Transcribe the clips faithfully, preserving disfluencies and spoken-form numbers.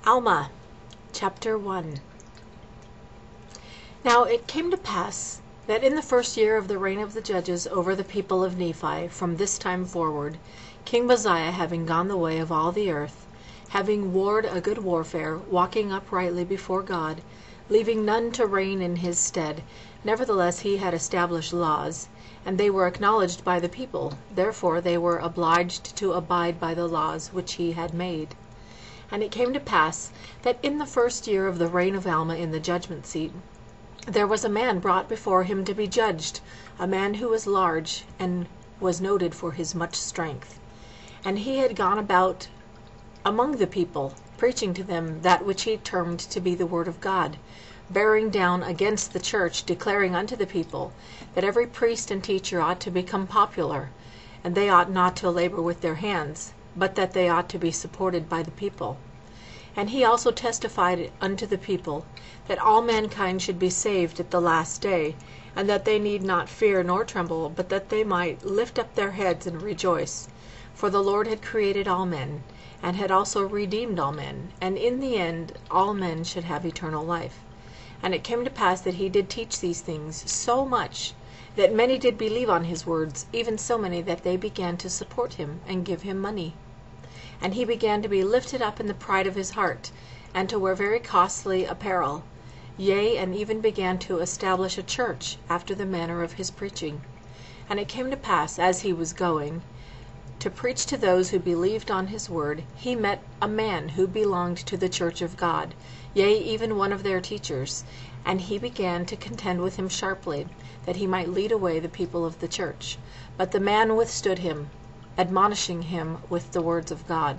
Alma, chapter one. Now it came to pass that in the first year of the reign of the judges over the people of Nephi, from this time forward, King Mosiah having gone the way of all the earth, having warred a good warfare, walking uprightly before God, leaving none to reign in his stead, nevertheless he had established laws, and they were acknowledged by the people, therefore they were obliged to abide by the laws which he had made. And it came to pass that in the first year of the reign of Alma in the judgment seat, there was a man brought before him to be judged, a man who was large, and was noted for his much strength. And he had gone about among the people, preaching to them that which he termed to be the word of God, bearing down against the church, declaring unto the people that every priest and teacher ought to become popular, and they ought not to labor with their hands, but that they ought to be supported by the people. And he also testified unto the people that all mankind should be saved at the last day, and that they need not fear nor tremble, but that they might lift up their heads and rejoice. For the Lord had created all men, and had also redeemed all men, and in the end all men should have eternal life. And it came to pass that he did teach these things so much, that many did believe on his words, even so many that they began to support him, and give him money. And he began to be lifted up in the pride of his heart, and to wear very costly apparel, yea, and even began to establish a church after the manner of his preaching. And it came to pass, as he was going to preach to those who believed on his word, he met a man who belonged to the church of God, yea, even one of their teachers, and he began to contend with him sharply, that he might lead away the people of the church. But the man withstood him, admonishing him with the words of God.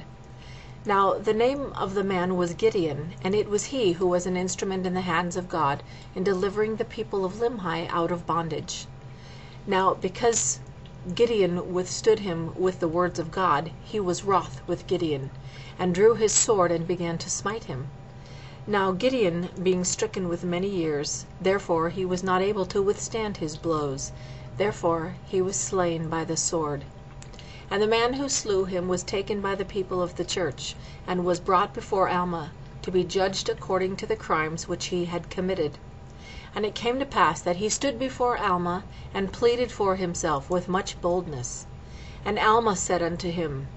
Now the name of the man was Gideon, and it was he who was an instrument in the hands of God in delivering the people of Limhi out of bondage. Now because Gideon withstood him with the words of God, he was wroth with Gideon, and drew his sword and began to smite him. Now Gideon being stricken with many years, therefore he was not able to withstand his blows, therefore he was slain by the sword. And the man who slew him was taken by the people of the church, and was brought before Alma, to be judged according to the crimes which he had committed. And it came to pass that he stood before Alma, and pleaded for himself with much boldness. And Alma said unto him,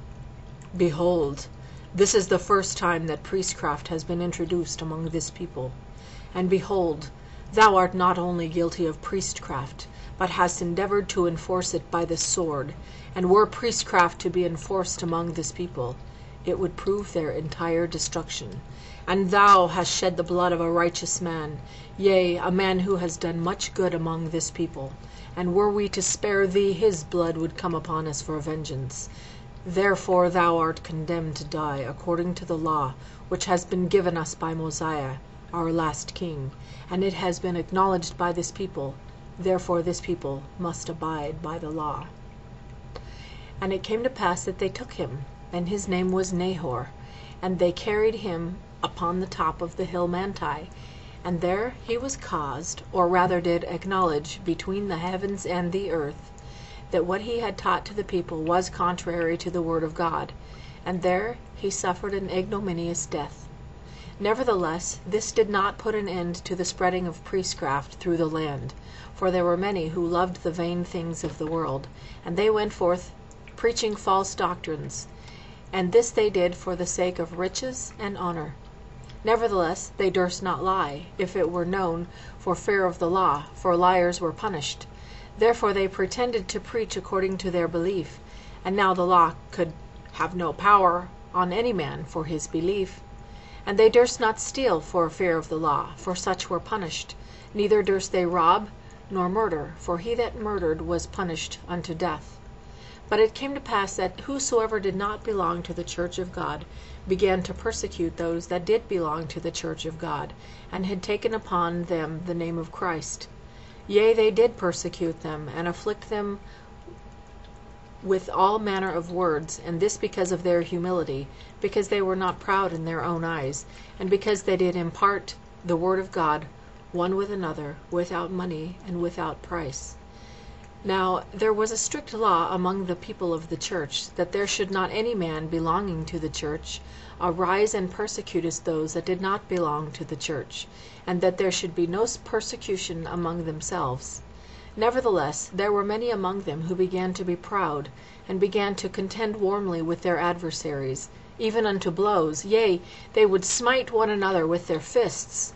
Behold, this is the first time that priestcraft has been introduced among this people. And behold, thou art not only guilty of priestcraft, but hast endeavored to enforce it by the sword. And were priestcraft to be enforced among this people, it would prove their entire destruction. And thou hast shed the blood of a righteous man, yea, a man who has done much good among this people. And were we to spare thee, his blood would come upon us for vengeance. Therefore thou art condemned to die according to the law which has been given us by Mosiah, our last king, and it has been acknowledged by this people. Therefore this people must abide by the law. And it came to pass that they took him, and his name was Nahor, and they carried him upon the top of the hill Manti, and there he was caused, or rather did acknowledge between the heavens and the earth, that what he had taught to the people was contrary to the word of God, and there he suffered an ignominious death. Nevertheless, this did not put an end to the spreading of priestcraft through the land, for there were many who loved the vain things of the world, and they went forth preaching false doctrines, and this they did for the sake of riches and honor. Nevertheless, they durst not lie, if it were known, for fear of the law, for liars were punished. Therefore they pretended to preach according to their belief, and now the law could have no power on any man for his belief. And they durst not steal for fear of the law, for such were punished. Neither durst they rob, nor murder, for he that murdered was punished unto death. But it came to pass that whosoever did not belong to the church of God began to persecute those that did belong to the church of God, and had taken upon them the name of Christ. Yea, they did persecute them, and afflict them with all manner of words, and this because of their humility, because they were not proud in their own eyes, and because they did impart the word of God one with another, without money and without price. Now there was a strict law among the people of the church, that there should not any man belonging to the church arise and persecute those that did not belong to the church, and that there should be no persecution among themselves. Nevertheless, there were many among them who began to be proud, and began to contend warmly with their adversaries, even unto blows, yea, they would smite one another with their fists.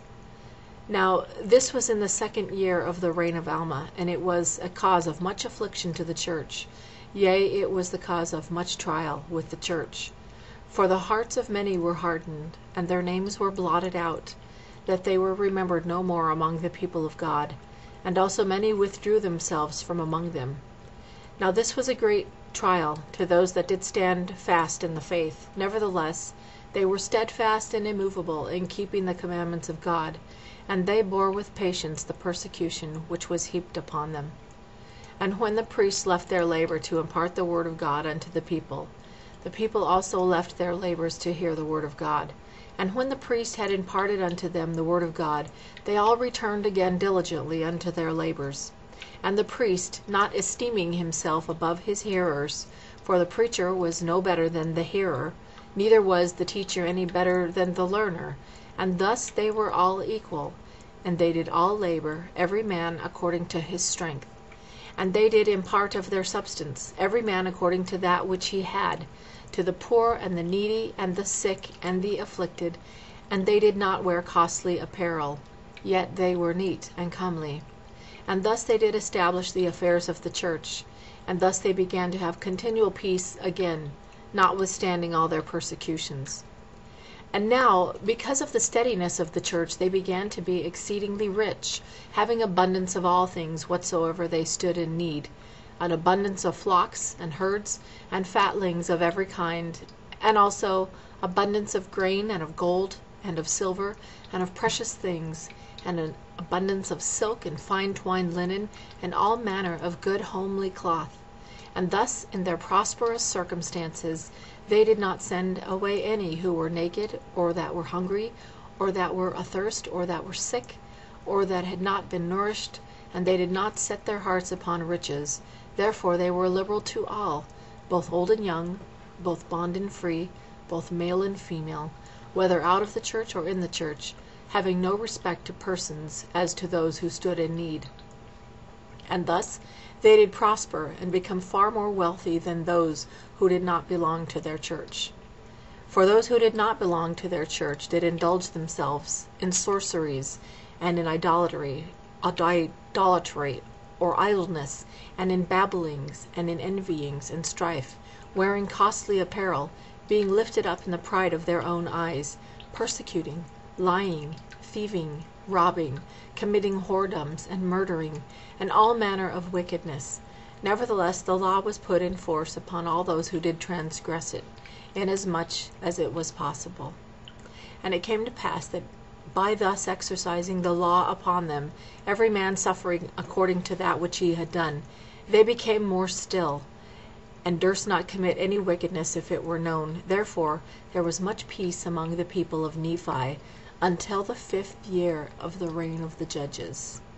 Now this was in the second year of the reign of Alma, and it was a cause of much affliction to the church, yea, it was the cause of much trial with the church. For the hearts of many were hardened, and their names were blotted out, that they were remembered no more among the people of God, and also many withdrew themselves from among them. Now this was a great trial to those that did stand fast in the faith. Nevertheless, they were steadfast and immovable in keeping the commandments of God, and they bore with patience the persecution which was heaped upon them. And when the priests left their labor to impart the word of God unto the people, the people also left their labors to hear the word of God. And when the priest had imparted unto them the word of God, they all returned again diligently unto their labors. And the priest, not esteeming himself above his hearers, for the preacher was no better than the hearer, neither was the teacher any better than the learner, and thus they were all equal, and they did all labor, every man according to his strength. And they did impart of their substance, every man according to that which he had, to the poor and the needy and the sick and the afflicted, and they did not wear costly apparel, yet they were neat and comely. And thus they did establish the affairs of the church, and thus they began to have continual peace again, notwithstanding all their persecutions. And now, because of the steadiness of the church, they began to be exceedingly rich, having abundance of all things whatsoever they stood in need, an abundance of flocks and herds and fatlings of every kind, and also abundance of grain and of gold and of silver and of precious things, and an abundance of silk and fine twined linen and all manner of good homely cloth. And thus in their prosperous circumstances they did not send away any who were naked, or that were hungry, or that were athirst, or that were sick, or that had not been nourished, and they did not set their hearts upon riches. Therefore they were liberal to all, both old and young, both bond and free, both male and female, whether out of the church or in the church, having no respect to persons as to those who stood in need. And thus they did prosper and become far more wealthy than those who did not belong to their church. For those who did not belong to their church did indulge themselves in sorceries, and in idolatry, idolatry, or idleness, and in babblings, and in envyings, and strife, wearing costly apparel, being lifted up in the pride of their own eyes, persecuting, lying, thieving, robbing, committing whoredoms, and murdering, and all manner of wickedness. Nevertheless the law was put in force upon all those who did transgress it, inasmuch as it was possible. And it came to pass that by thus exercising the law upon them, every man suffering according to that which he had done, they became more still, and durst not commit any wickedness if it were known. Therefore there was much peace among the people of Nephi, until the fifth year of the reign of the judges.